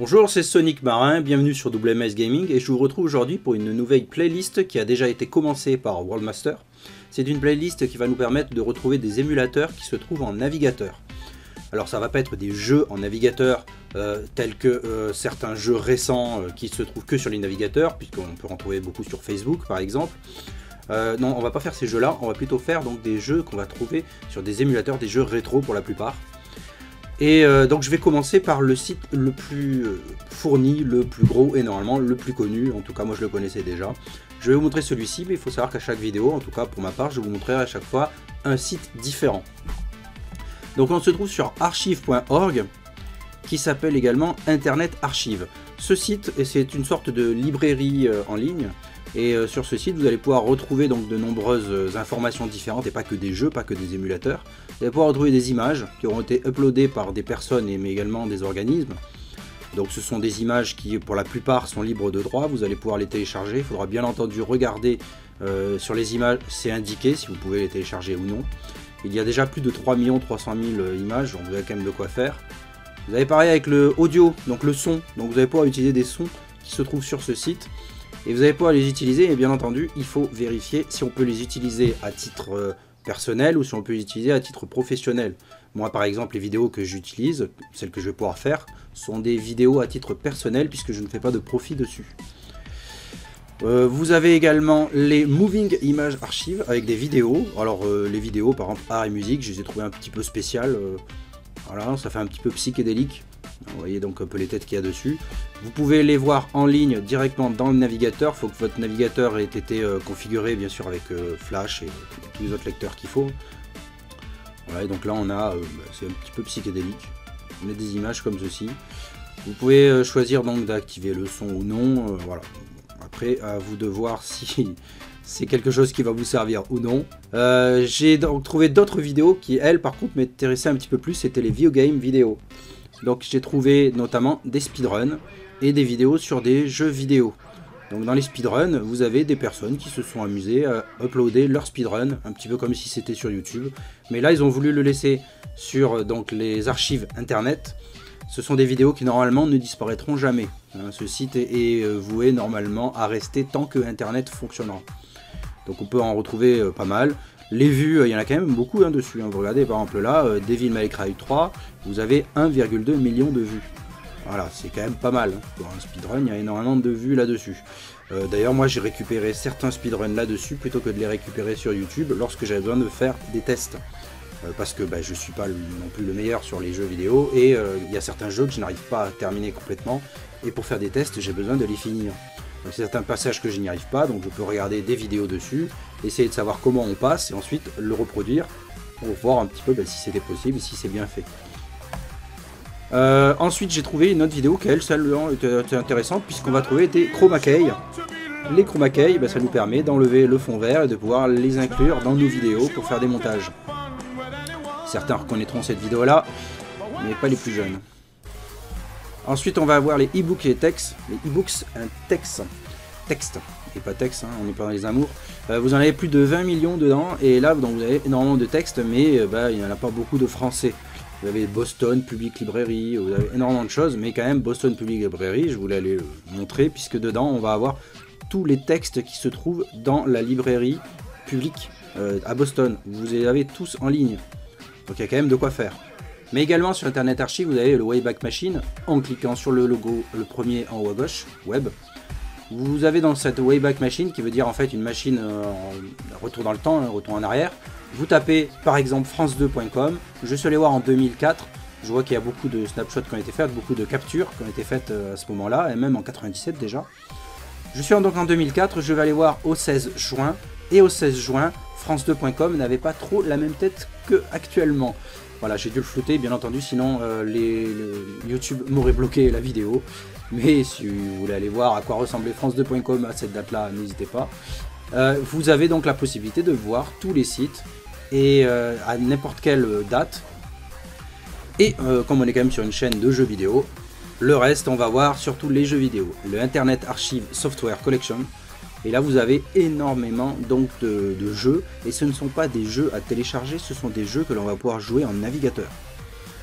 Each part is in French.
Bonjour, c'est Sonic Marin, bienvenue sur WMS Gaming et je vous retrouve aujourd'hui pour une nouvelle playlist qui a déjà été commencée par Worldmaster. C'est une playlist qui va nous permettre de retrouver des émulateurs qui se trouvent en navigateur. Alors ça va pas être des jeux en navigateur tels que certains jeux récents qui se trouvent que sur les navigateurs, puisqu'on peut en trouver beaucoup sur Facebook par exemple. Non, on va pas faire ces jeux là, on va plutôt faire donc des jeux qu'on va trouver sur des émulateurs, des jeux rétro pour la plupart. Et donc je vais commencer par le site le plus fourni, le plus gros et normalement le plus connu, en tout cas moi je le connaissais déjà. Je vais vous montrer celui-ci, mais il faut savoir qu'à chaque vidéo, en tout cas pour ma part, je vous montrerai à chaque fois un site différent. Donc on se trouve sur archive.org, qui s'appelle également Internet Archive. Ce site, c'est une sorte de librairie en ligne, et sur ce site vous allez pouvoir retrouver donc de nombreuses informations différentes, et pas que des jeux, pas que des émulateurs. Vous allez pouvoir retrouver des images qui auront été uploadées par des personnes, mais également des organismes. Donc ce sont des images qui pour la plupart sont libres de droit, vous allez pouvoir les télécharger, il faudra bien entendu regarder sur les images, c'est indiqué si vous pouvez les télécharger ou non. Il y a déjà plus de 3 300 000 images, donc vous avez quand même de quoi faire. Vous avez pareil avec le audio, donc le son, donc vous allez pouvoir utiliser des sons qui se trouvent sur ce site. Et vous allez pouvoir les utiliser, et bien entendu, il faut vérifier si on peut les utiliser à titre personnel ou si on peut les utiliser à titre professionnel. Moi par exemple, les vidéos que j'utilise, celles que je vais pouvoir faire, sont des vidéos à titre personnel puisque je ne fais pas de profit dessus. Vous avez également les Moving Image Archive avec des vidéos. Alors les vidéos par exemple art et musique, je les ai trouvées un petit peu spéciales. Voilà, ça fait un petit peu psychédélique. Vous voyez donc un peu les têtes qu'il y a dessus. Vous pouvez les voir en ligne directement dans le navigateur. Il faut que votre navigateur ait été configuré bien sûr avec Flash et tous les autres lecteurs qu'il faut. Voilà, et donc là on a, c'est un petit peu psychédélique. On a des images comme ceci. Vous pouvez choisir donc d'activer le son ou non. Voilà. Après, à vous de voir si c'est quelque chose qui va vous servir ou non. J'ai donc trouvé d'autres vidéos qui, elles, par contre, m'intéressaient un petit peu plus. C'était les videogame vidéos. Donc j'ai trouvé notamment des speedruns et des vidéos sur des jeux vidéo. Donc dans les speedruns, vous avez des personnes qui se sont amusées à uploader leur speedrun, un petit peu comme si c'était sur YouTube. Mais là, ils ont voulu le laisser sur donc, les archives internet. Ce sont des vidéos qui normalement ne disparaîtront jamais. Ce site est voué normalement à rester tant que Internet fonctionnera. Donc on peut en retrouver pas mal. Les vues, il y en a quand même beaucoup dessus. Vous regardez par exemple là, Devil May Cry 3, vous avez 1,2 million de vues. Voilà, c'est quand même pas mal. Pour un speedrun, il y a énormément de vues là-dessus. D'ailleurs, moi j'ai récupéré certains speedruns là-dessus plutôt que de les récupérer sur YouTube lorsque j'avais besoin de faire des tests. Parce que je suis pas non plus le meilleur sur les jeux vidéo et il y a certains jeux que je n'arrive pas à terminer complètement et pour faire des tests j'ai besoin de les finir. Donc c'est certains passages que je n'y arrive pas, donc je peux regarder des vidéos dessus, essayer de savoir comment on passe et ensuite le reproduire pour voir un petit peu si c'était possible et si c'est bien fait. Ensuite j'ai trouvé une autre vidéo qui elle, celle-là était intéressante puisqu'on va trouver des chroma key. Les chroma key, ça nous permet d'enlever le fond vert et de pouvoir les inclure dans nos vidéos pour faire des montages. Certains reconnaîtront cette vidéo là, mais pas les plus jeunes. Ensuite on va avoir les e-books et les textes. Les e-books, un texte et pas texte, on n'est pas dans les amours. Vous en avez plus de 20 millions dedans, et là donc, vous avez énormément de textes, mais il n'y en a pas beaucoup de français. Vous avez Boston Public Library, vous avez énormément de choses, mais quand même Boston Public Library, je voulais aller le montrer, puisque dedans on va avoir tous les textes qui se trouvent dans la librairie publique à Boston. Vous les avez tous en ligne. Donc il y a quand même de quoi faire. Mais également sur Internet Archive, vous avez le Wayback Machine. En cliquant sur le logo, le premier en haut à gauche, Web. Vous avez dans cette Wayback Machine, qui veut dire en fait une machine en retour dans le temps, retour en arrière. Vous tapez par exemple france2.com. Je suis allé voir en 2004. Je vois qu'il y a beaucoup de snapshots qui ont été faits, beaucoup de captures qui ont été faites à ce moment-là, et même en 97 déjà. Je suis donc en 2004, je vais aller voir au 16 juin. Et au 16 juin, France2.com n'avait pas trop la même tête que actuellement. Voilà, j'ai dû le flouter bien entendu, sinon YouTube m'aurait bloqué la vidéo. Mais si vous voulez aller voir à quoi ressemblait France2.com à cette date-là, n'hésitez pas. Vous avez donc la possibilité de voir tous les sites et à n'importe quelle date. Et comme on est quand même sur une chaîne de jeux vidéo, le reste on va voir surtout les jeux vidéo. Le Internet Archive Software Collection. Et là vous avez énormément donc de jeux, et ce ne sont pas des jeux à télécharger, ce sont des jeux que l'on va pouvoir jouer en navigateur.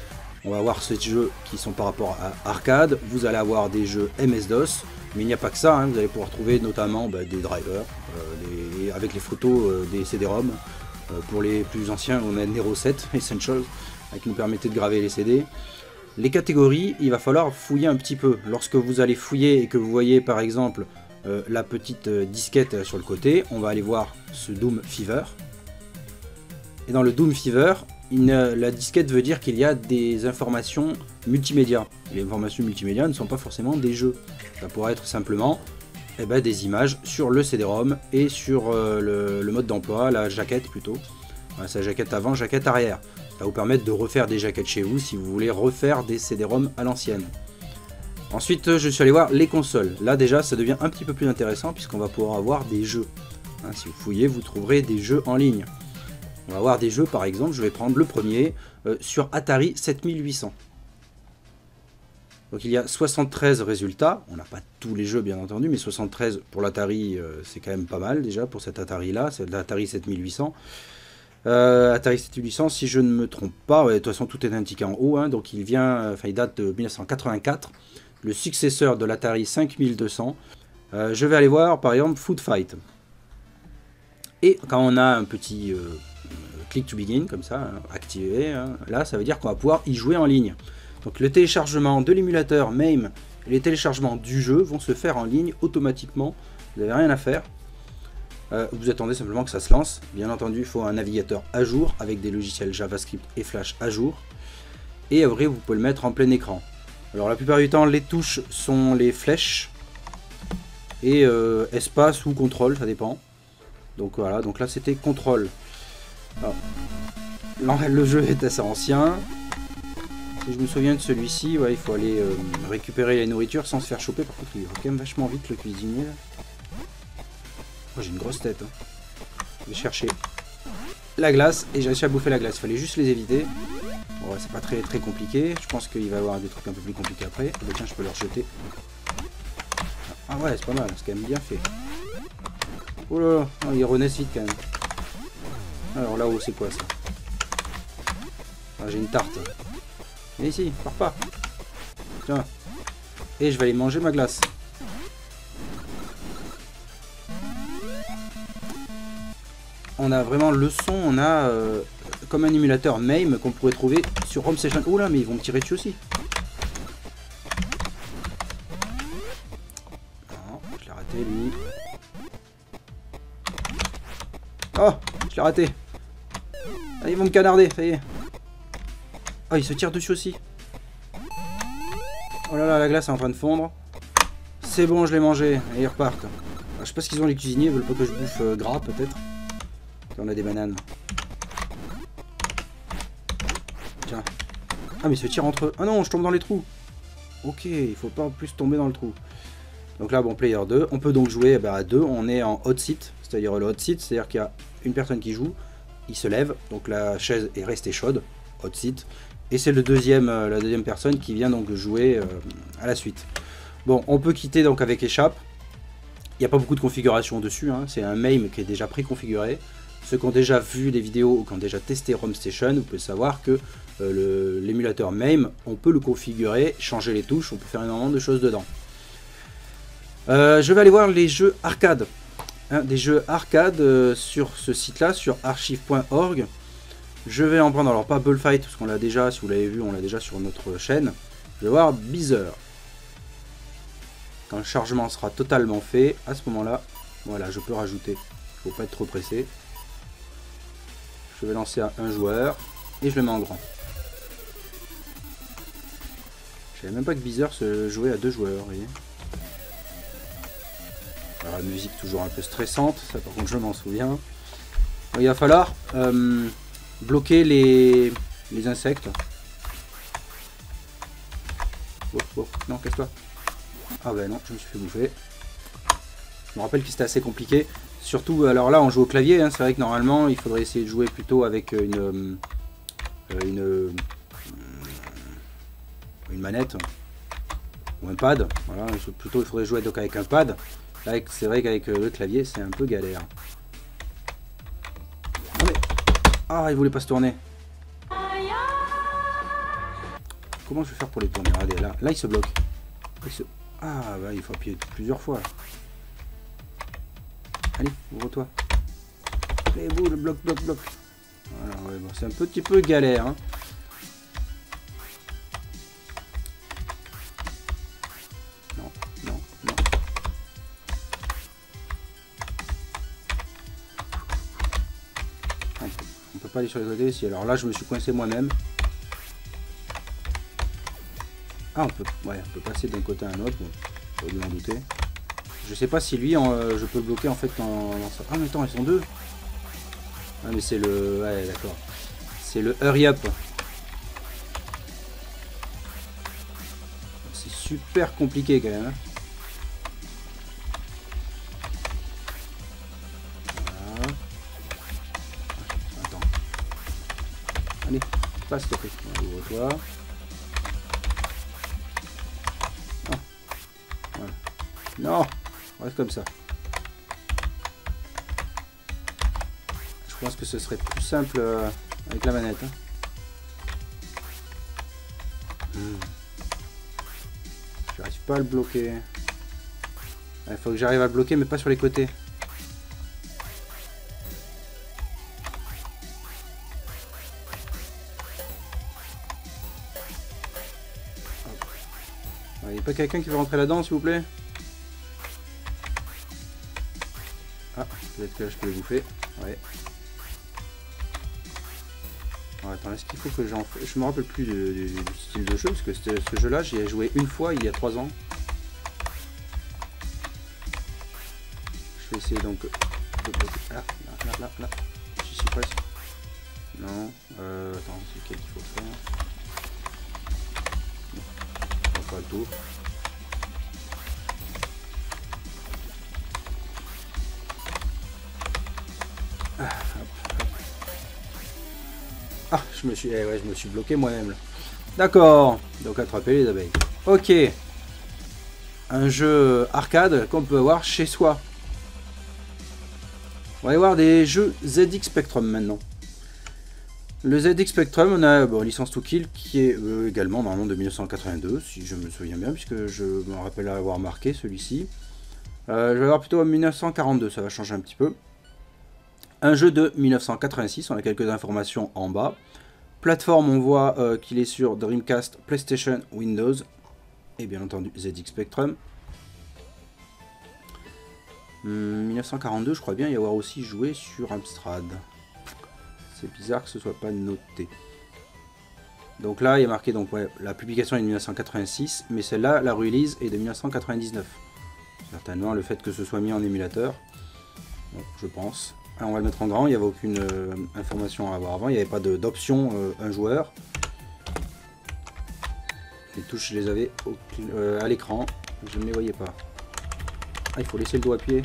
On va avoir ces jeux qui sont par rapport à arcade. Vous allez avoir des jeux MS-DOS. Mais il n'y a pas que ça, hein. Vous allez pouvoir trouver notamment des drivers avec les photos des CD-ROM. Pour les plus anciens, on a Nero 7 Essentials qui nous permettait de graver les CD. Les catégories, il va falloir fouiller un petit peu. Lorsque vous allez fouiller et que vous voyez par exemple la petite disquette sur le côté, on va aller voir ce Doom Fever. Et dans le Doom Fever, la disquette veut dire qu'il y a des informations multimédia. Les informations multimédia ne sont pas forcément des jeux. Ça pourrait être simplement des images sur le CD-ROM et sur le mode d'emploi, la jaquette plutôt. Voilà, sa jaquette avant, jaquette arrière. Ça va vous permettre de refaire des jaquettes chez vous si vous voulez refaire des CD-ROM à l'ancienne. Ensuite, je suis allé voir les consoles. Là déjà, ça devient un petit peu plus intéressant puisqu'on va pouvoir avoir des jeux. Hein, si vous fouillez, vous trouverez des jeux en ligne. On va avoir des jeux, par exemple, je vais prendre le premier sur Atari 7800. Donc il y a 73 résultats. On n'a pas tous les jeux bien entendu, mais 73 pour l'Atari, c'est quand même pas mal déjà pour cet Atari-là. C'est l'Atari 7800. Atari 7800, si je ne me trompe pas, de toute façon tout est indiqué en haut, hein, donc il date de 1984. Le successeur de l'Atari 5200. Je vais aller voir par exemple Food Fight. Et quand on a un petit click to begin comme ça, hein, activé, hein, là ça veut dire qu'on va pouvoir y jouer en ligne. Donc le téléchargement de l'émulateur MAME et les téléchargements du jeu vont se faire en ligne automatiquement. Vous n'avez rien à faire. Vous attendez simplement que ça se lance. Bien entendu, il faut un navigateur à jour avec des logiciels JavaScript et Flash à jour. Et après, vous pouvez le mettre en plein écran. Alors la plupart du temps, les touches sont les flèches et espace ou contrôle, ça dépend. Donc voilà, donc là c'était contrôle. Alors, le jeu est assez ancien. Si je me souviens de celui-ci, ouais, il faut aller récupérer les nourritures sans se faire choper. Par contre, il va quand même vachement vite le cuisinier. Oh, j'ai une grosse tête. Hein. Je vais chercher la glace et j'ai réussi à bouffer la glace. Il fallait juste les éviter. Bon, ouais, c'est pas très compliqué. Je pense qu'il va y avoir des trucs un peu plus compliqués après. Oh, bah, tiens, je peux les rejeter. Ah ouais, c'est pas mal. C'est quand même bien fait. Oh là là, oh, ils renaissent vite quand même. Alors là-haut, c'est quoi ça? Ah, j'ai une tarte. Viens ici, pars pas. Tiens. Et je vais aller manger ma glace. On a vraiment le son, on a comme un émulateur MAME qu'on pourrait trouver sur Home Station. Oh là, mais ils vont me tirer dessus aussi. Non, je l'ai raté lui. Oh, je l'ai raté. Ah, ils vont me canarder, ça y est. Oh, ils se tirent dessus aussi. Oh là là, la glace est en train de fondre. C'est bon, je l'ai mangé. Et ils repartent. Alors, je sais pas ce qu'ils ont les cuisiniers, ils veulent pas que je bouffe gras peut-être. On a des bananes. Tiens. Ah mais ils se tirent entre eux. Ah non, je tombe dans les trous. Ok, il faut pas en plus tomber dans le trou. Donc là, bon, player 2. On peut donc jouer à 2. On est en hot seat. C'est-à-dire le hot seat, c'est-à-dire qu'il y a une personne qui joue. Il se lève. Donc la chaise est restée chaude. Hot seat. Et c'est la deuxième personne qui vient donc jouer à la suite. Bon, on peut quitter donc avec échappe. Il n'y a pas beaucoup de configuration dessus. Hein. C'est un MAME qui est déjà préconfiguré. Ceux qui ont déjà vu des vidéos ou qui ont déjà testé Home Station, vous pouvez savoir que l'émulateur MAME, on peut le configurer, changer les touches, on peut faire énormément de choses dedans. Je vais aller voir les jeux arcade. Hein, des jeux arcade sur ce site-là, sur archive.org. Je vais en prendre, alors pas Bullfight, parce qu'on l'a déjà, si vous l'avez vu, on l'a déjà sur notre chaîne. Je vais voir Beezer. Quand le chargement sera totalement fait, à ce moment-là, voilà, je peux rajouter. Il ne faut pas être trop pressé. Je vais lancer à un joueur et je le mets en grand. Je savais même pas que Beezer se jouait à 2 joueurs, vous voyez. Alors la musique toujours un peu stressante, ça par contre je m'en souviens. Donc, il va falloir bloquer les insectes. Oh, oh, non, casse-toi. Ah ben non, je me suis fait bouffer. Je me rappelle que c'était assez compliqué. Surtout, alors là on joue au clavier, hein. C'est vrai que normalement il faudrait essayer de jouer plutôt avec une manette ou un pad. Voilà, plutôt il faudrait jouer donc avec un pad. Là c'est vrai qu'avec le clavier c'est un peu galère. Ah mais... Ah, il voulait pas se tourner. comment je vais faire pour les tourner? Regardez, là il se bloque. Ah, bah, il faut appuyer plusieurs fois. Allez, ouvre-toi. Allez, bouge, bloc. Voilà, ouais, bon, c'est un petit peu galère. Hein. Non. On peut pas aller sur les côtés ici. Alors là, je me suis coincé moi-même. Ah, on peut passer d'un côté à un autre. Bon, pas dû m'en douter. Je sais pas si lui, je peux le bloquer en fait en... Ah, mais attends, ils sont deux. Ah, mais c'est le... Ouais, d'accord. C'est le hurry up. C'est super compliqué quand même. Hein. Voilà. Attends. Allez, passe s'il te plaît. Ouvre-toi. Voilà. Non, reste comme ça. Je pense que ce serait plus simple avec la manette. Hein. J'arrive pas à le bloquer. Il faut que j'arrive à le bloquer, mais pas sur les côtés. Il n'y a pas quelqu'un qui veut rentrer là-dedans, s'il vous plaît? Ah, peut-être que là, je peux le bouffer. Ouais. Alors, attends, est-ce qu'il faut que j'en... Je me rappelle plus du style de jeu, parce que ce jeu-là, j'y ai joué une fois, il y a 3 ans. Je vais essayer donc... Ah, là. J'y suis presque. Non. Attends, c'est quel qu'il faut faire? On va pas le tour. Ah, je me suis bloqué moi-même. D'accord. Donc attraper les abeilles. Ok. Un jeu arcade qu'on peut avoir chez soi. On va aller voir des jeux ZX Spectrum maintenant. Le ZX Spectrum, on a Licence to Kill qui est également normalement de 1982, si je me souviens bien, puisque je me rappelle avoir marqué celui-ci. Je vais avoir plutôt 1942, ça va changer un petit peu. Un jeu de 1986, on a quelques informations en bas. Plateforme, on voit qu'il est sur Dreamcast, PlayStation, Windows et bien entendu ZX Spectrum. 1942, je crois bien y avoir aussi joué sur Amstrad. C'est bizarre que ce soit pas noté. Donc là, il y a marqué donc la publication est de 1986, mais celle-là, la release est de 1999. Certainement le fait que ce soit mis en émulateur, bon, je pense. Alors, on va le mettre en grand, il n'y avait aucune information à avoir avant, il n'y avait pas d'option un joueur. Les touches, je les avais à l'écran, je ne les voyais pas. Ah, il faut laisser le doigt à pied.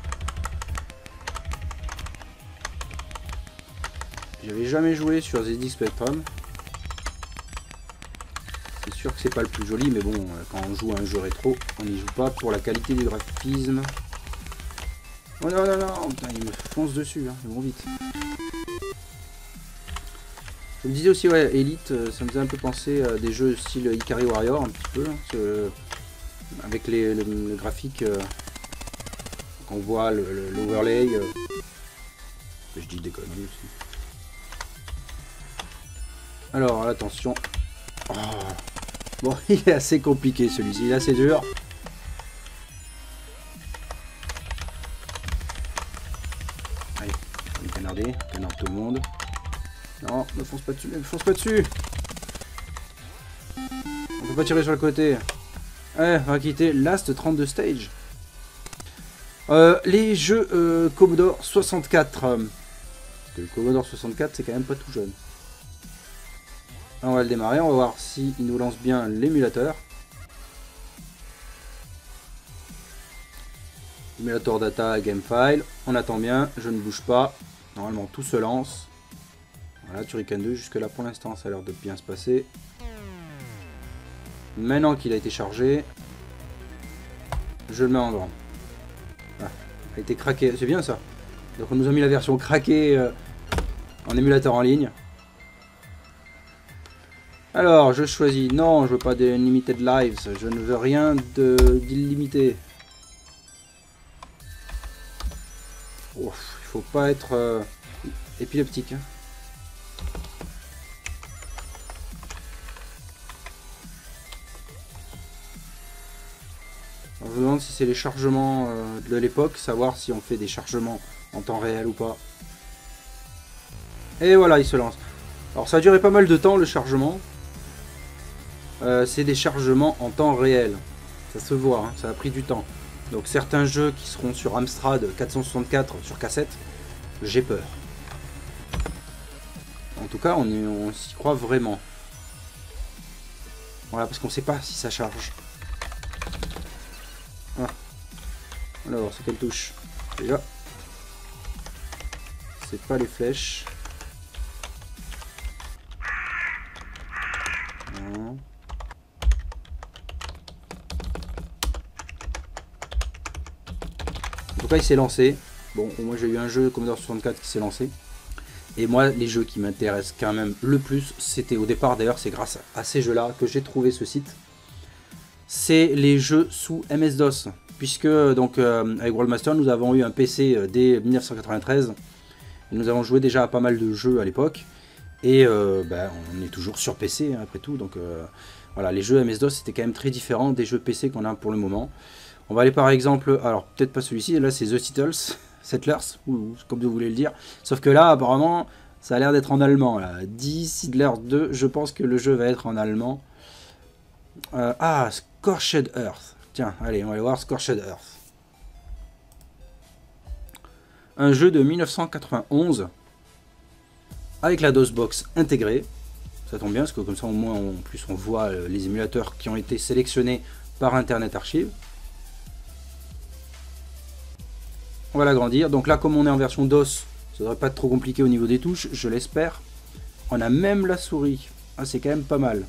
J'avais jamais joué sur ZX Spectrum. C'est sûr que c'est pas le plus joli, mais bon, quand on joue à un jeu rétro, on n'y joue pas pour la qualité du graphisme. Oh non, putain, il me fonce dessus, hein, ils vont vite. Je me disais aussi, ouais, Elite, ça me faisait un peu penser à des jeux style Ikari Warrior, un petit peu, hein, avec le graphique, on voit l'overlay. Je dis des conneries aussi. Alors, attention. Oh. Bon, il est assez compliqué celui-ci, il est assez dur. Allez, on est canardé, canarde tout le monde. Non, ne fonce pas dessus, ne fonce pas dessus. On peut pas tirer sur le côté. Ouais, on va quitter Last 32 Stage. Les jeux Commodore 64. Parce que le Commodore 64, c'est quand même pas tout jeune. On va le démarrer, on va voir s'il nous lance bien l'émulateur. Émulateur data, game file. On attend bien, je ne bouge pas. Normalement tout se lance. Voilà, Turrican 2, jusque là pour l'instant ça a l'air de bien se passer. Maintenant qu'il a été chargé, je le mets en grand. Ah, il a été craqué, c'est bien ça. Donc on nous a mis la version craquée en émulateur en ligne. Alors, je choisis. Non, je veux pas des Unlimited Lives. Je ne veux rien d'illimité. Il faut pas être épileptique. Hein. Alors, je me demande si c'est les chargements de l'époque, savoir si on fait des chargements en temps réel ou pas. Et voilà, il se lance. Alors ça a duré pas mal de temps le chargement. C'est des chargements en temps réel. Ça se voit, hein, ça a pris du temps. Donc certains jeux qui seront sur Amstrad 464 sur cassette, j'ai peur. En tout cas, on s'y croit vraiment. Voilà, parce qu'on sait pas si ça charge. Ah. Alors, c'est quelle touche? Déjà. C'est pas les flèches. Non. En tout cas, il s'est lancé. Bon, moi j'ai eu un jeu Commodore 64 qui s'est lancé. Et moi, les jeux qui m'intéressent quand même le plus, c'était au départ, d'ailleurs, c'est grâce à ces jeux-là que j'ai trouvé ce site. C'est les jeux sous MS-DOS. Puisque, donc, avec Worldmaster, nous avons eu un PC dès 1993. Et nous avons joué déjà à pas mal de jeux à l'époque. Et on est toujours sur PC, hein, après tout. Donc, voilà, les jeux MS-DOS, c'était quand même très différent des jeux PC qu'on a pour le moment. On va aller par exemple, alors peut-être pas celui-ci, là c'est The Settlers, ou comme vous voulez le dire. Sauf que là, apparemment, ça a l'air d'être en allemand. Là. Die Settlers 2, je pense que le jeu va être en allemand. Scorched Earth. Tiens, allez, on va aller voir Scorched Earth. Un jeu de 1991, avec la DOSBox intégrée. Ça tombe bien, parce que comme ça, au moins, en plus, on voit les émulateurs qui ont été sélectionnés par Internet Archive. On va l'agrandir. Donc là, comme on est en version DOS, ça devrait pas être trop compliqué au niveau des touches, je l'espère. On a même la souris. Ah, c'est quand même pas mal.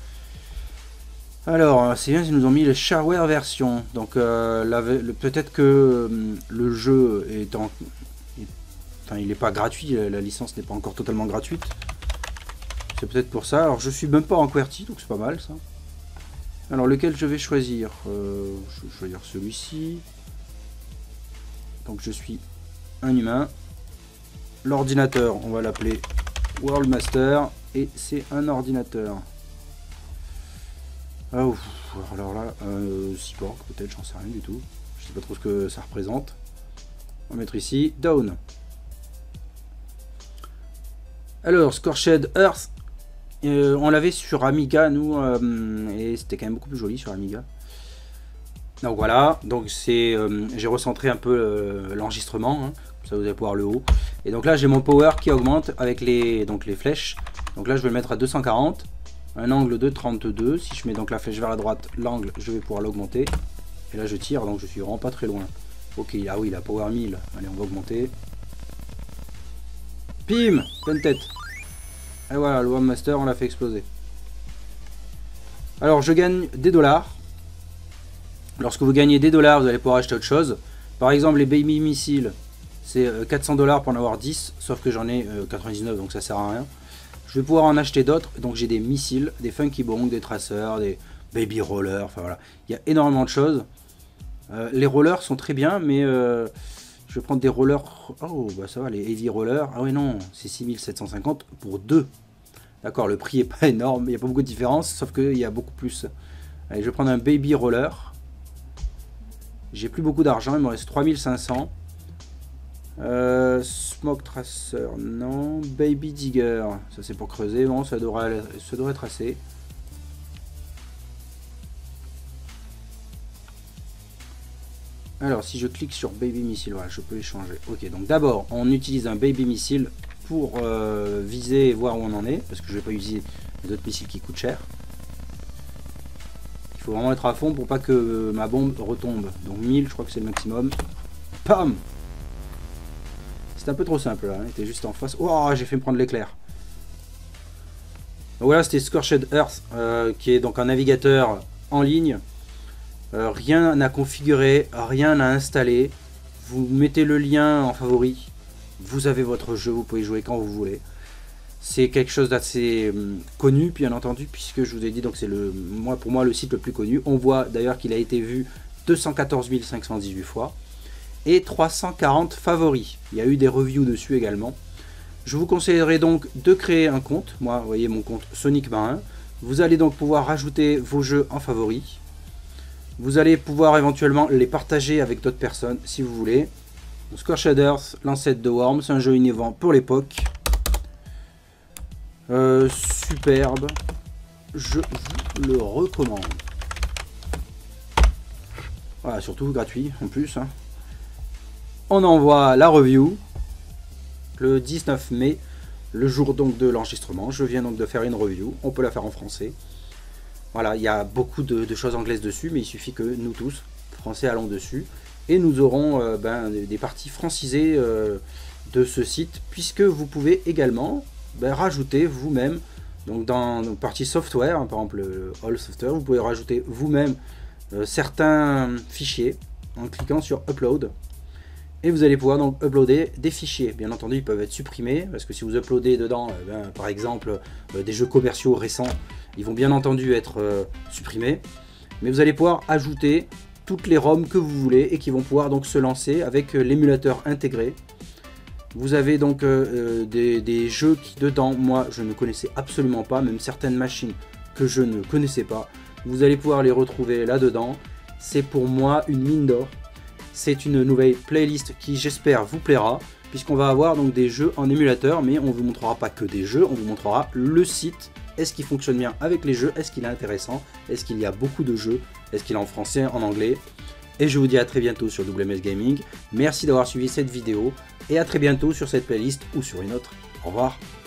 Alors, c'est bien, ils nous ont mis le shareware version. Donc, peut-être que le jeu est en... Enfin, il n'est pas gratuit, la licence n'est pas encore totalement gratuite. C'est peut-être pour ça. Alors, je suis même pas en QWERTY, donc c'est pas mal, ça. Alors, lequel je vais choisir? Je vais choisir celui-ci. Donc je suis un humain. L'ordinateur, on va l'appeler Worldmaster. Et c'est un ordinateur. Alors là, Cyborg peut-être, j'en sais rien du tout. Je sais pas trop ce que ça représente. On va mettre ici Down. Alors, Scorched Earth. On l'avait sur Amiga, nous. Et c'était quand même beaucoup plus joli sur Amiga. Donc voilà, donc c'est j'ai recentré un peu l'enregistrement, hein, comme ça vous allez pouvoir le haut. Et donc là j'ai mon power qui augmente avec les flèches. Donc là je vais le mettre à 240, un angle de 32. Si je mets donc la flèche vers la droite, l'angle je vais pouvoir l'augmenter. Et là je tire, donc je suis vraiment pas très loin. Ok, ah oui, la power 1000, allez on va augmenter. Pim, pleine tête. Et voilà, le Worldmaster on l'a fait exploser. Alors je gagne des dollars. Lorsque vous gagnez des dollars, vous allez pouvoir acheter autre chose. Par exemple, les Baby Missiles, c'est 400 $ pour en avoir 10, sauf que j'en ai 99, donc ça sert à rien. Je vais pouvoir en acheter d'autres, donc j'ai des missiles, des Funky Bong, des traceurs, des Baby Rollers, enfin voilà. Il y a énormément de choses. Les rollers sont très bien, mais je vais prendre des rollers... Oh, bah ça va, les Heavy Rollers. Ah oui, non, c'est 6750 pour 2. D'accord, le prix est pas énorme, il n'y a pas beaucoup de différence, sauf qu'il y a beaucoup plus. Allez, je vais prendre un Baby Roller. J'ai plus beaucoup d'argent, il me reste 3500. Smoke Tracer, non. Baby Digger, ça c'est pour creuser. Bon, ça devrait être assez. Alors, si je clique sur Baby Missile, voilà, je peux les changer. Ok, donc d'abord, on utilise un Baby Missile pour viser et voir où on en est. Parce que je ne vais pas utiliser d'autres missiles qui coûtent cher. Il faut vraiment être à fond pour pas que ma bombe retombe. Donc 1000, je crois que c'est le maximum. Pam! C'est un peu trop simple là, il était juste en face. Oh, j'ai fait me prendre l'éclair. Donc voilà, c'était Scorched Earth, qui est donc un navigateur en ligne. Rien à configurer, rien à installer. Vous mettez le lien en favori. Vous avez votre jeu, vous pouvez jouer quand vous voulez. C'est quelque chose d'assez connu, bien entendu, puisque je vous ai dit, donc c'est pour moi le site le plus connu. On voit d'ailleurs qu'il a été vu 214 518 fois et 340 favoris. Il y a eu des reviews dessus également. Je vous conseillerais donc de créer un compte. Moi, vous voyez mon compte Sonic Marin. Vous allez donc pouvoir rajouter vos jeux en favoris. Vous allez pouvoir éventuellement les partager avec d'autres personnes si vous voulez. Score Shaders, l'ancêtre de Worms, c'est un jeu innovant pour l'époque. Superbe, je vous le recommande. Voilà, surtout gratuit en plus. Hein. On envoie la review le 19 mai, le jour donc de l'enregistrement. Je viens donc de faire une review, on peut la faire en français. Voilà, il y a beaucoup de choses anglaises dessus, mais il suffit que nous tous, français, allons dessus. Et nous aurons des parties francisées de ce site, puisque vous pouvez également rajouter vous-même, donc dans une partie software, hein, par exemple All Software, vous pouvez rajouter vous-même certains fichiers en cliquant sur Upload. Et vous allez pouvoir donc uploader des fichiers. Bien entendu, ils peuvent être supprimés, parce que si vous uploadez dedans, par exemple, des jeux commerciaux récents, ils vont bien entendu être supprimés. Mais vous allez pouvoir ajouter toutes les ROM que vous voulez et qui vont pouvoir donc se lancer avec l'émulateur intégré. Vous avez donc des jeux qui dedans, moi je ne connaissais absolument pas, même certaines machines que je ne connaissais pas. Vous allez pouvoir les retrouver là-dedans. C'est pour moi une mine d'or. C'est une nouvelle playlist qui j'espère vous plaira, puisqu'on va avoir donc des jeux en émulateur, mais on ne vous montrera pas que des jeux, on vous montrera le site. Est-ce qu'il fonctionne bien avec les jeux? Est-ce qu'il est intéressant? Est-ce qu'il y a beaucoup de jeux? Est-ce qu'il est en français, en anglais? Et je vous dis à très bientôt sur WMS Gaming. Merci d'avoir suivi cette vidéo et à très bientôt sur cette playlist ou sur une autre. Au revoir.